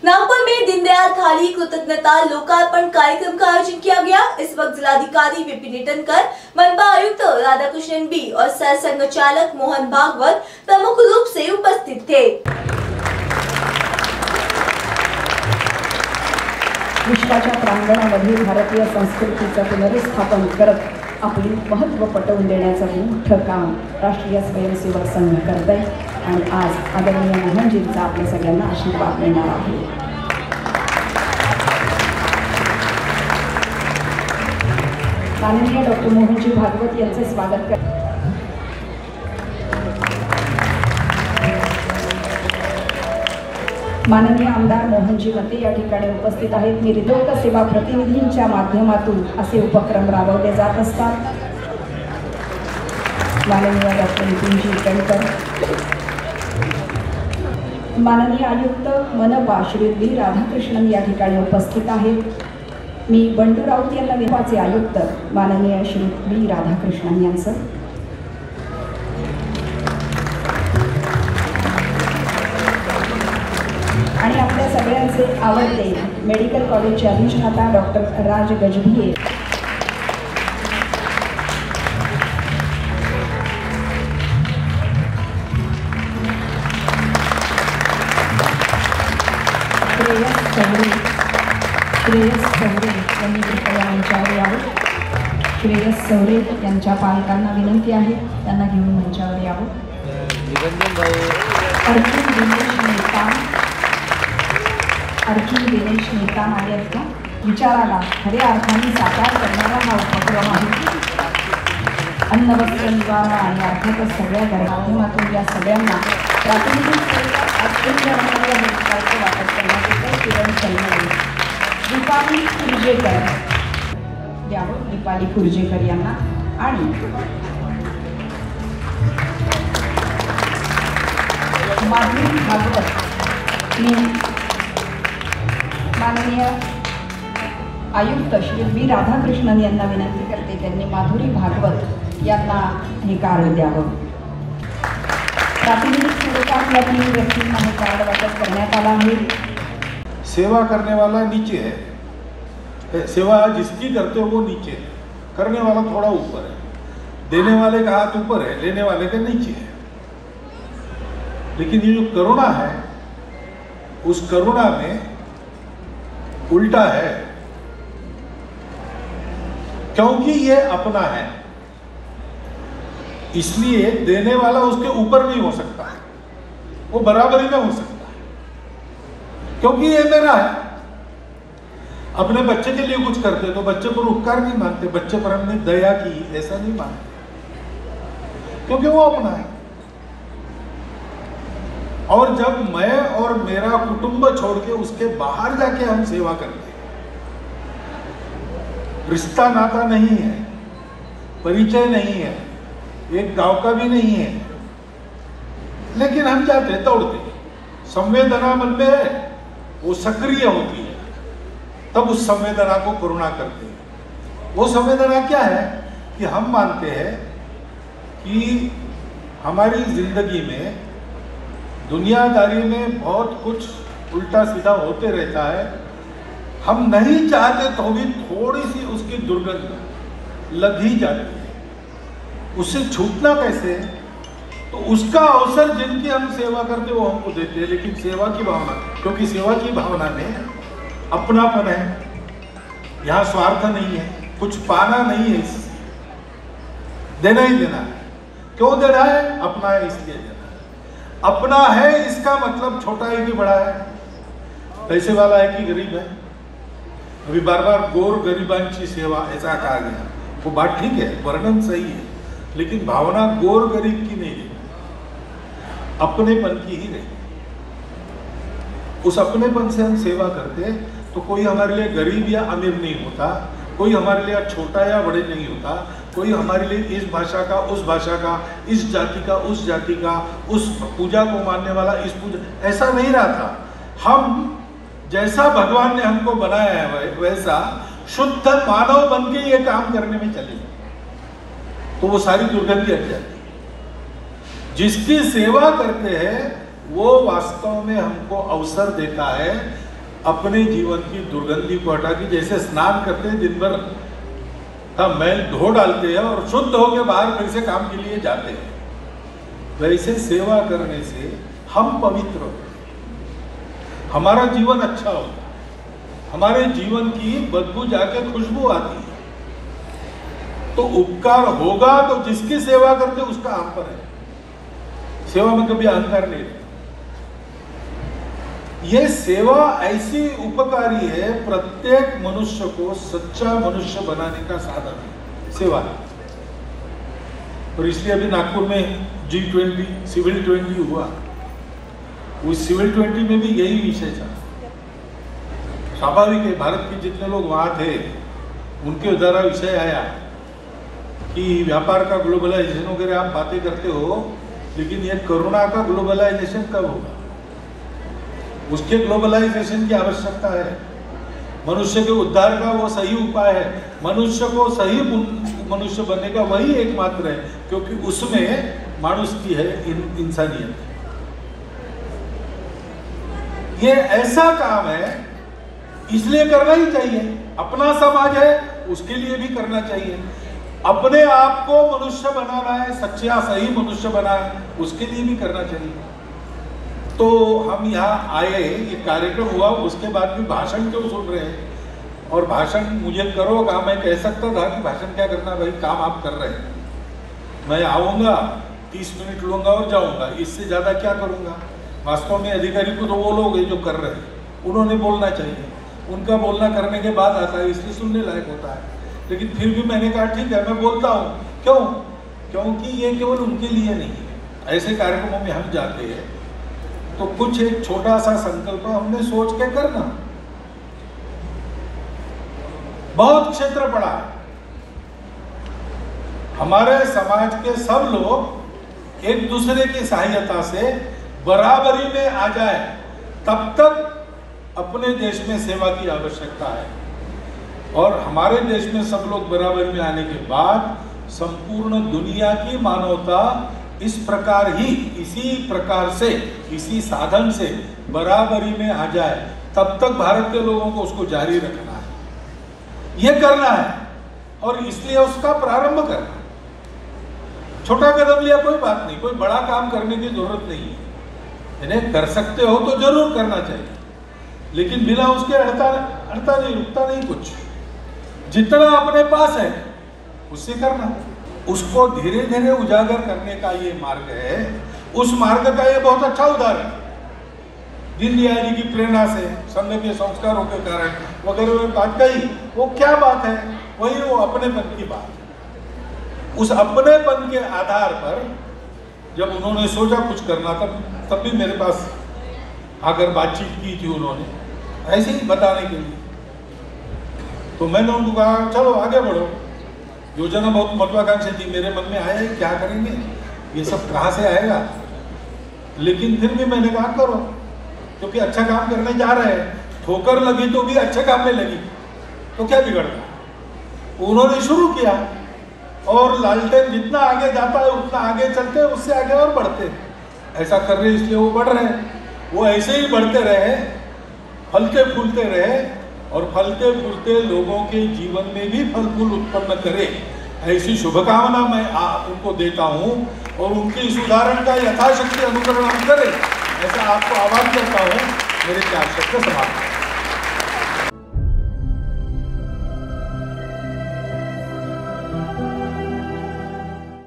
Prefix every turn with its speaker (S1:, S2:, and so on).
S1: नागपुर में दीनदयाल थाली कृतज्ञता लोकार्पण कार्यक्रम का आयोजन किया गया। इस वक्त जिलाधिकारी विपिन ईटनकर, मनपा आयुक्त राधाकृष्णन बी और सह संघचालक मोहन भागवत प्रमुख रूप से उपस्थित थे।
S2: विश्वाच्या प्रांगणामध्ये भारतीय संस्कृतीचं पुनरुस्थापन करत आपली महत्त्व पटवून देण्याचं मोठं काम राष्ट्रीय स्वयंसेवक संघ करत आहे आणि आज आदरणीय मोहनजींचा आपल्या सगळ्यांना आशीर्वाद मिळणार आहे। माननीय डॉक्टर मोहनजी भागवत यांचे स्वागत करते। माननीय आमदार मोहनजी मते या ठिकाणी उपस्थित आहेत। मी लोकसेवा प्रतिनिधींच्या माध्यमातून असे उपक्रम राबवले जात असतात। माननीय डॉक्टर नितीनजी ईटनकर, माननीय आयुक्त मनपा श्री बी राधाकृष्णन या ठिकाणी उपस्थित आहेत। मी बंडू राऊत यांना विभागाचे आयुक्त माननीय श्री बी राधाकृष्णन यांचं, आणि आपल्या सगळ्यांचे आवडते मेडिकल कॉलेजचे अधिष्ठाता डॉक्टर राज गजभिये, श्रेयस सौरे यांनी कृपया मंचावर यावं। श्रेयस सौरे यांच्या पालकांना विनंती आहे त्यांना घेऊन मंचावर यावं। अर्जुन दिनेश नेता आहेत का विचाराला खऱ्या अर्थाने साकार करणारा हा उपक्रम आहे। अन्न वस्त्र निवारण आणि अर्थातच सगळ्या माध्यमातून या सगळ्यांना प्रातिनिधिक वाटप करण्यासाठी किरण चलने दीपाली कुर्जेकर यावं। दीपाली कुर्जेकर यांना आणि माधुरी भागवत मी माननीय आयुक्त श्री बी राधाकृष्णन यांना विनंती करते त्यांनी माधुरी भागवत यांना हे कार्य द्यावं। प्रातिनिधिक स्वरूपातल्या 3 व्यक्तींना हे कार्ड वाटप करण्यात आला आहे।
S3: सेवा करने वाला नीचे है, सेवा जिसकी करते हो वो नीचे है, करने वाला थोड़ा ऊपर है, देने वाले का हाथ ऊपर है, लेने वाले का नीचे है। लेकिन ये जो करुणा है उस करुणा में उल्टा है, क्योंकि ये अपना है इसलिए देने वाला उसके ऊपर नहीं हो सकता है, वो बराबरी में हो सकता है, क्योंकि ये मेरा है। अपने बच्चे के लिए कुछ करते तो बच्चे पर उपकार नहीं मानते, बच्चे पर हमने दया की ऐसा नहीं मानते, क्योंकि वो अपना है। और जब मैं और मेरा कुटुंब छोड़ के उसके बाहर जाके हम सेवा करते हैं, रिश्ता नाता नहीं है, परिचय नहीं है, एक गांव का भी नहीं है, लेकिन हम जाते दौड़ते, संवेदना मन में है वो सक्रिय होती है, तब उस संवेदना को करुणा करते हैं। वो संवेदना क्या है कि हम मानते हैं कि हमारी जिंदगी में दुनियादारी में बहुत कुछ उल्टा सीधा होते रहता है, हम नहीं चाहते तो भी थोड़ी सी उसकी दुर्गंध लग ही जाती है, उससे छूटना कैसे? तो उसका अवसर जिनकी हम सेवा करते वो हमको देते हैं, लेकिन सेवा की भावना, क्योंकि सेवा की भावना में अपनापन है, यहाँ स्वार्थ नहीं है, कुछ पाना नहीं है, इससे देना ही देना है। क्यों देना है? अपना है इसलिए देना है। अपना है इसका मतलब छोटा है कि बड़ा है, पैसे वाला है कि गरीब है। अभी बार बार गोर गरीबांची सेवा ऐसा कहा गया, वो बात ठीक है, वर्णन सही है, लेकिन भावना गोर गरीब की नहीं है, अपनेपन की ही नहीं। उस अपनेपन से हम सेवा करते तो कोई हमारे लिए गरीब या अमीर नहीं होता, कोई हमारे लिए छोटा या बड़े नहीं होता, कोई हमारे लिए इस भाषा का उस भाषा का, इस जाति का उस जाति का, उस पूजा को मानने वाला इस पूजा, ऐसा नहीं रहा था। हम जैसा भगवान ने हमको बनाया है वैसा शुद्ध मानव बन के ये काम करने में चले तो वो सारी दुर्गंधी हट जाती है। जिसकी सेवा करते हैं वो वास्तव में हमको अवसर देता है अपने जीवन की दुर्गंधी को हटा के, जैसे स्नान करते हैं दिन भर का मैल धो डालते हैं और शुद्ध होकर बाहर फिर से काम के लिए जाते हैं, वैसे सेवा करने से हम पवित्र होते हैं, हमारा जीवन अच्छा होता है, हमारे जीवन की बदबू जाके खुशबू आती है। तो उपकार होगा तो जिसकी सेवा करते उसका हम पर है। सेवा में कभी अहंकार नहीं रहता। ये सेवा ऐसी उपकारी है, प्रत्येक मनुष्य को सच्चा मनुष्य बनाने का साधन है सेवा। और इसलिए अभी नागपुर में G20 सिविल 20 हुआ, उस सिविल 20 में भी यही विषय था। स्वाभाविक है, भारत के जितने लोग वहां थे उनके द्वारा विषय आया कि व्यापार का ग्लोबलाइजेशन वगैरह आप बातें करते हो, लेकिन ये कोरोना का ग्लोबलाइजेशन कब होगा? उसके ग्लोबलाइजेशन की आवश्यकता है। मनुष्य के उद्धार का वो सही उपाय है, मनुष्य को सही मनुष्य बनने का वही एकमात्र है, क्योंकि उसमें मानुष की है इंसानियत। ये ऐसा काम है, इसलिए करना ही चाहिए। अपना समाज है उसके लिए भी करना चाहिए। अपने आप को मनुष्य बनाना है, सच्चा सही मनुष्य बनाना है, उसके लिए भी करना चाहिए। तो हम यहाँ आए, ये कार्यक्रम हुआ, उसके बाद भी भाषण क्यों सुन रहे हैं? और भाषण मुझे करो कहा, मैं कह सकता था कि भाषण क्या करना भाई, काम आप कर रहे हैं, मैं आऊँगा 30 मिनट लूँगा और जाऊँगा, इससे ज़्यादा क्या करूँगा? वास्तव में अधिकारी को तो वो लोग हैं जो कर रहे हैं, उन्होंने बोलना चाहिए, उनका बोलना करने के बाद आता है, इसलिए सुनने लायक होता है। लेकिन फिर भी मैंने कहा ठीक है मैं बोलता हूँ। क्यों? क्योंकि ये केवल उनके लिए नहीं है। ऐसे कार्यक्रमों में हम जाते हैं तो कुछ एक छोटा सा संकल्प हमने सोच के करना। बहुत क्षेत्र पड़ा है, हमारे समाज के सब लोग एक दूसरे की सहायता से बराबरी में आ जाए, तब तक अपने देश में सेवा की आवश्यकता है। और हमारे देश में सब लोग बराबरी में आने के बाद संपूर्ण दुनिया की मानवता इस प्रकार ही, इसी प्रकार से, इसी साधन से बराबरी में आ जाए, तब तक भारत के लोगों को उसको जारी रखना है, ये करना है। और इसलिए उसका प्रारंभ करना। छोटा कदम लिया कोई बात नहीं, कोई बड़ा काम करने की जरूरत नहीं है। इन्हें कर सकते हो तो जरूर करना चाहिए, लेकिन बिना उसके अड़ता नहीं, रुकता नहीं कुछ। जितना अपने पास है उससे करना, उसको धीरे धीरे उजागर करने का ये मार्ग है। उस मार्ग का ये बहुत अच्छा उदाहरण दीनदयाल जी की प्रेरणा से, संघ के संस्कारों के कारण वगैरह बात कही, वो क्या बात है? वही वो अपनेपन की बात है। उस अपनेपन के आधार पर जब उन्होंने सोचा कुछ करना, तब भी मेरे पास आकर बातचीत की थी उन्होंने, ऐसे ही बताने के लिए। तो मैंने उनको कहा चलो आगे बढ़ो। योजना बहुत महत्वाकांक्षी थी, मेरे मन में आया क्या करेंगे, ये सब कहाँ से आएगा, लेकिन फिर भी मैंने कहा करो, क्योंकि अच्छा काम करने जा रहे हैं। ठोकर लगी तो भी अच्छे काम में लगी, तो क्या बिगड़ता। उन्होंने शुरू किया और लालटेन जितना आगे जाता है उतना आगे चलते हैं, उससे आगे और बढ़ते हैं। ऐसा कर रहे इसलिए वो बढ़ रहे हैं। वो ऐसे ही बढ़ते रहे, फलते फूलते रहे, और फलते फूलते लोगों के जीवन में भी फल फूल उत्पन्न करे, ऐसी शुभकामना मैं उनको देता हूँ। और उनके इस उदाहरण का यथाशक्ति अनुकरण हम करें, ऐसा आपको आह्वान करता हूँ। मेरे 4 शब्द समाप्त।